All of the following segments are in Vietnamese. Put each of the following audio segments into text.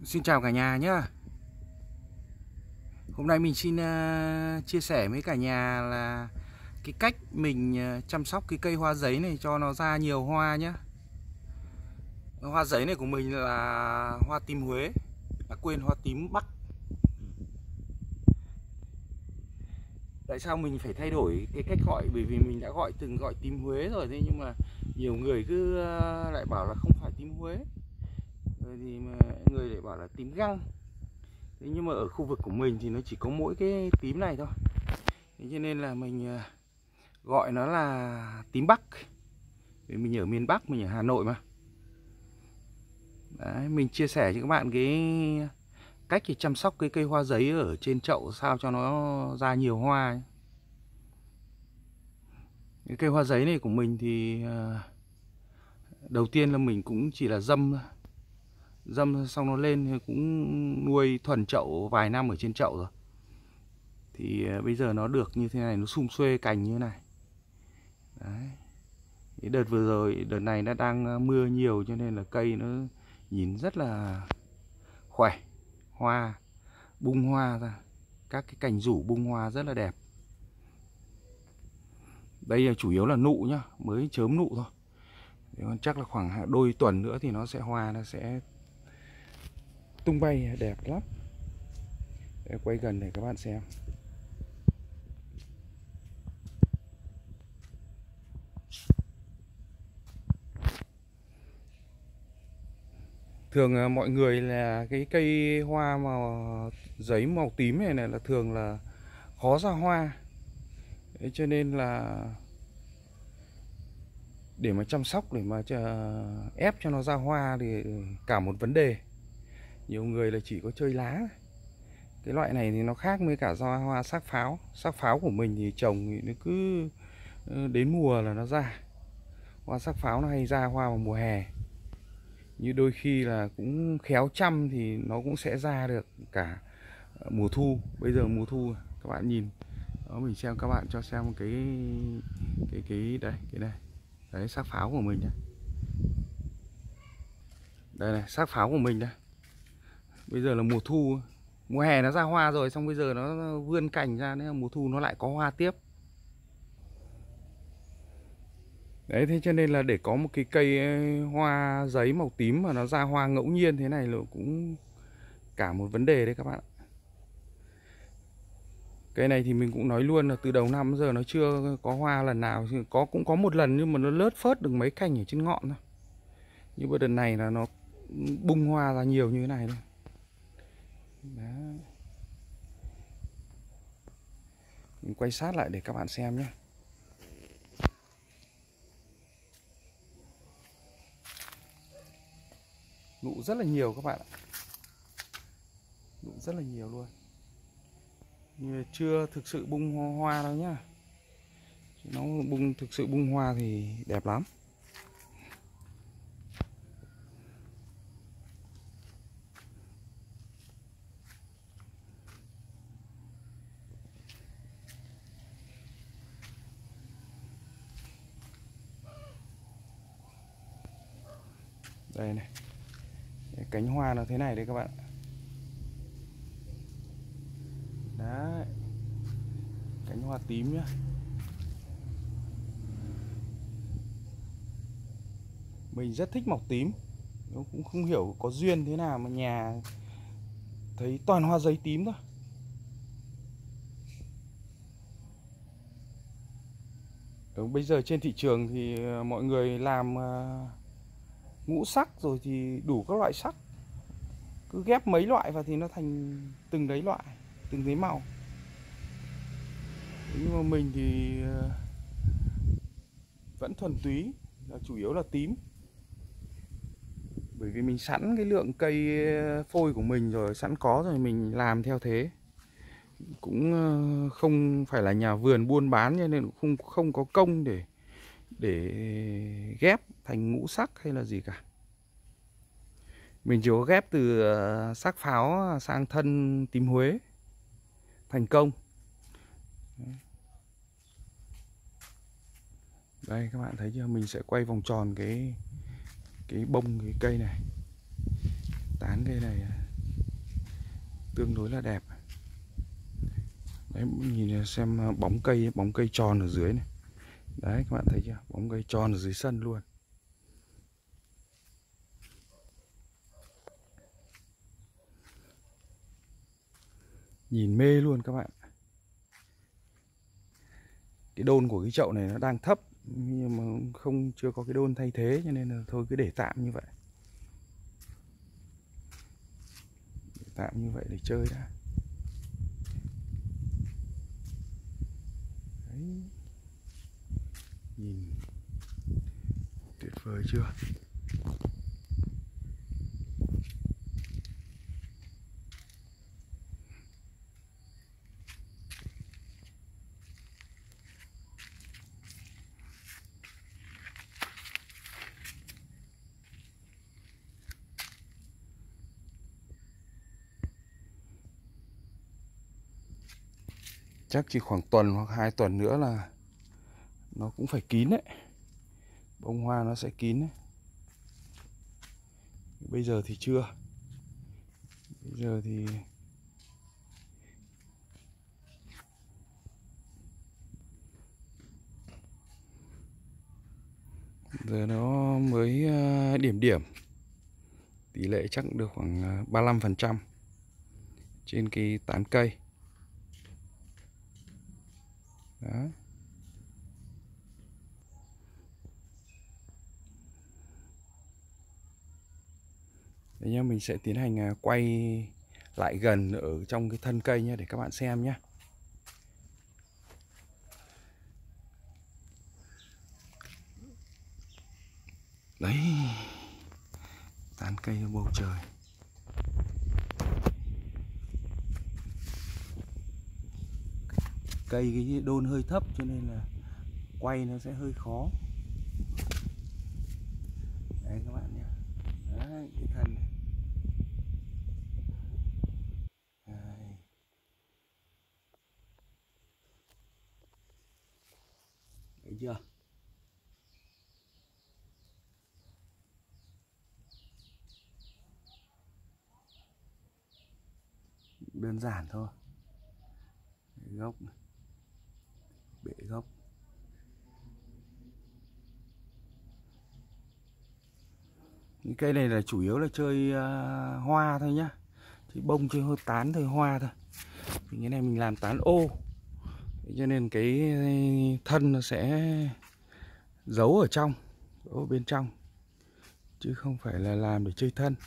Xin chào cả nhà nhé. Hôm nay mình xin chia sẻ với cả nhà là cái cách mình chăm sóc cái cây hoa giấy này cho nó ra nhiều hoa nhé. Hoa giấy này của mình là hoa tím Huế, hoa tím Bắc. Tại sao mình phải thay đổi cái cách gọi? Bởi vì mình đã từng gọi tím Huế rồi, thế nhưng mà nhiều người cứ lại bảo là không phải tím Huế, rồi thì mà người lại bảo là tím găng. Thế nhưng mà ở khu vực của mình thì nó chỉ có mỗi cái tím này thôi. Thế cho nên là mình gọi nó là tím Bắc. Vì mình ở miền Bắc, mình ở Hà Nội mà. Đấy, mình chia sẻ cho các bạn cái cách thì chăm sóc cái cây hoa giấy ở trên chậu sao cho nó ra nhiều hoa. Cái cây hoa giấy này của mình thì đầu tiên là mình cũng chỉ là dâm thôi. Dâm xong nó lên thì cũng nuôi thuần chậu vài năm ở trên chậu rồi. Thì bây giờ nó được như thế này, nó sum xuê cành như thế này. Đấy. Cái đợt vừa rồi, đợt này nó đang mưa nhiều cho nên là cây nó nhìn rất là khỏe. Hoa, bung hoa ra. Các cái cành rủ bung hoa rất là đẹp. Đây là chủ yếu là nụ nhá, mới chớm nụ thôi. Chắc là khoảng đôi tuần nữa thì nó sẽ hoa, nó sẽ tung bay đẹp lắm. Để quay gần để các bạn xem. Thường mọi người là cái cây hoa màu giấy màu tím này là thường là khó ra hoa. Thế cho nên là để mà chăm sóc, để mà ép cho nó ra hoa thì cả một vấn đề. Nhiều người là chỉ có chơi lá. Cái loại này thì nó khác với cả ra hoa xác pháo. Xác pháo của mình thì trồng thì nó cứ đến mùa là nó ra. Hoa xác pháo nó hay ra hoa vào mùa hè. Như đôi khi là cũng khéo chăm thì nó cũng sẽ ra được cả mùa thu. Bây giờ mùa thu các bạn nhìn. Đó, mình xem các bạn cho xem cái đây, cái này. Đấy, xác pháo của mình nhé. Đây này, xác pháo của mình đây. Bây giờ là mùa thu. Mùa hè nó ra hoa rồi, xong bây giờ nó vươn cành ra, nên là mùa thu nó lại có hoa tiếp. Đấy, thế cho nên là để có một cái cây hoa giấy màu tím mà nó ra hoa ngẫu nhiên thế này là cũng cả một vấn đề đấy các bạn. Cây này thì mình cũng nói luôn là từ đầu năm đến giờ nó chưa có hoa lần nào. Cũng có một lần nhưng mà nó lớt phớt được mấy cành ở trên ngọn thôi. Nhưng mà đợt này là nó bung hoa ra nhiều như thế này thôi. Đó. Mình quay sát lại để các bạn xem nhé. Nụ rất là nhiều các bạn ạ. Nụ rất là nhiều luôn. Nhưng chưa thực sự bung hoa đâu nhá. Nó thực sự bung hoa thì đẹp lắm. Đây này, cánh hoa nó thế này đấy các bạn. Đấy, cánh hoa tím nhá. Mình rất thích màu tím. Nó cũng không hiểu có duyên thế nào mà nhà thấy toàn hoa giấy tím thôi. Bây giờ trên thị trường thì mọi người làm ngũ sắc rồi thì đủ các loại sắc. Cứ ghép mấy loại vào thì nó thành từng đấy loại, từng đấy màu. Nhưng mà mình thì vẫn thuần túy, là chủ yếu là tím. Bởi vì mình sẵn cái lượng cây phôi của mình rồi, sẵn có rồi, mình làm theo thế. Cũng không phải là nhà vườn buôn bán cho nên cũng không có công để ghép thành ngũ sắc hay là gì cả. Mình chỉ có ghép từ xác pháo sang thân tím Huế thành công. Đây các bạn thấy chưa, mình sẽ quay vòng tròn cái bông cái cây này, tán cây này. tương đối là đẹp. Đấy, nhìn xem bóng cây tròn ở dưới này. Đấy các bạn thấy chưa? Bóng cây tròn ở dưới sân luôn. Nhìn mê luôn các bạn. Cái đôn của cái chậu này nó đang thấp, nhưng mà chưa có cái đôn thay thế, cho nên là thôi cứ để tạm như vậy. Để tạm như vậy để chơi đã. Đấy. Nhìn tuyệt vời chưa? Chắc chỉ khoảng tuần hoặc 2 tuần nữa là nó cũng phải kín đấy. Bông hoa nó sẽ kín đấy. Bây giờ thì chưa. Bây giờ thì giờ nó mới điểm điểm. Tỷ lệ chắc được khoảng 35% trên cái tán cây. Đó. Đấy nhá, mình sẽ tiến hành quay lại gần ở trong cái thân cây nhé, để các bạn xem nhé. Đấy, tán cây ở bầu trời. Cây cái đôn hơi thấp cho nên là quay nó sẽ hơi khó. Đấy các bạn nhé. Đấy, cái thân này. Đấy. Thấy chưa? Đơn giản thôi. Gốc này. Bệ gốc. Những cây này là chủ yếu là chơi hoa thôi nhá. Chơi bông, chơi hơi tán thôi, hoa thôi. Thì cái này mình làm tán ô, cho nên cái thân nó sẽ giấu ở trong, giấu ở bên trong, chứ không phải là làm để chơi thân.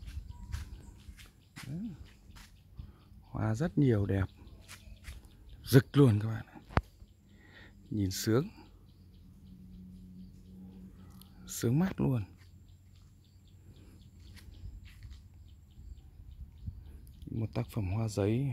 Đấy. Hoa rất nhiều đẹp, rực luôn các bạn. Nhìn sướng, sướng mắt luôn. Một tác phẩm hoa giấy.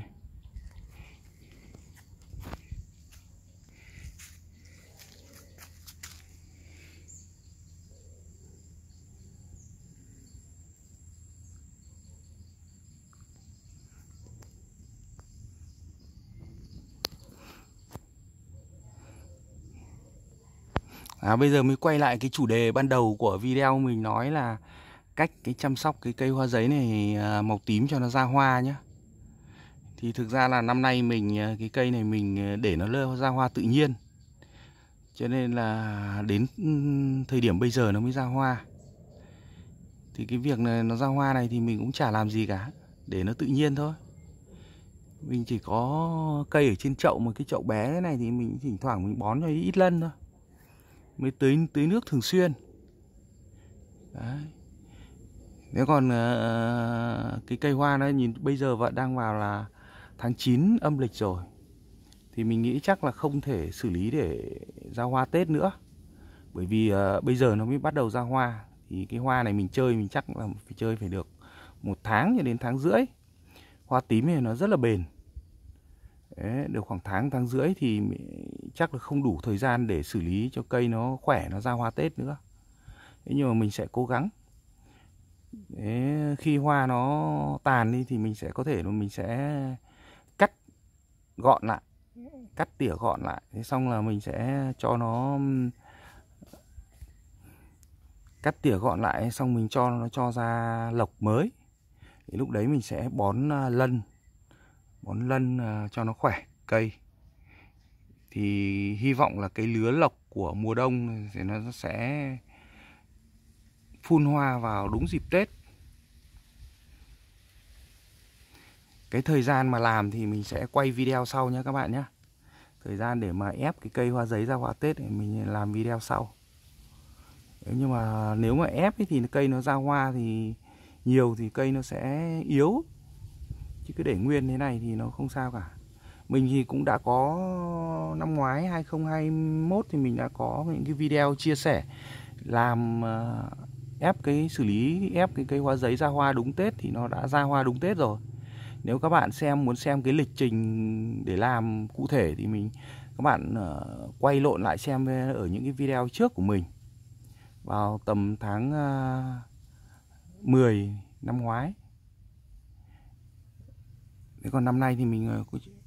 Bây giờ mới quay lại cái chủ đề ban đầu của video, mình nói là cách cái chăm sóc cái cây hoa giấy này màu tím cho nó ra hoa nhé. Thì thực ra là năm nay cái cây này mình để nó ra hoa tự nhiên, cho nên là đến thời điểm bây giờ nó mới ra hoa. Thì cái việc này nó ra hoa này thì mình cũng chả làm gì cả, để nó tự nhiên thôi. Mình chỉ có cây ở trên chậu, một cái chậu bé thế này thì mình thỉnh thoảng mình bón cho ít lân thôi, mới tưới nước thường xuyên. Đấy. Nếu còn cái cây hoa nó nhìn bây giờ vẫn đang vào là tháng 9 âm lịch rồi, thì mình nghĩ chắc là không thể xử lý để ra hoa Tết nữa. Bởi vì bây giờ nó mới bắt đầu ra hoa. Thì cái hoa này mình chơi, mình chắc là phải chơi phải được 1 tháng cho đến tháng rưỡi. Hoa tím này nó rất là bền. Đấy, được khoảng tháng rưỡi thì chắc là không đủ thời gian để xử lý cho cây nó khỏe, nó ra hoa Tết nữa. Thế nhưng mà mình sẽ cố gắng. Đấy, khi hoa nó tàn đi thì mình sẽ có thể mình sẽ cắt gọn lại, cắt tỉa gọn lại. Thế xong là mình sẽ cho nó cắt tỉa gọn lại, xong mình cho nó cho ra lộc mới. Thì lúc đấy mình sẽ bón lân bón lân cho nó khỏe cây. Thì hy vọng là cái lứa lộc của mùa đông thì nó sẽ phun hoa vào đúng dịp Tết. Cái thời gian mà làm thì mình sẽ quay video sau nhé các bạn nhé. Thời gian để mà ép cái cây hoa giấy ra hoa Tết thì mình làm video sau. Nhưng mà nếu mà ép ấy thì cây nó ra hoa thì nhiều thì cây nó sẽ yếu. Chứ cứ để nguyên thế này thì nó không sao cả. Mình thì cũng đã có năm ngoái 2021 thì mình đã có những cái video chia sẻ làm ép cái xử lý ép cái cây hoa giấy ra hoa đúng Tết thì nó đã ra hoa đúng Tết rồi. Nếu các bạn muốn xem cái lịch trình để làm cụ thể thì các bạn quay lộn lại xem ở những cái video trước của mình vào tầm tháng 10 năm ngoái. Thế còn năm nay thì mình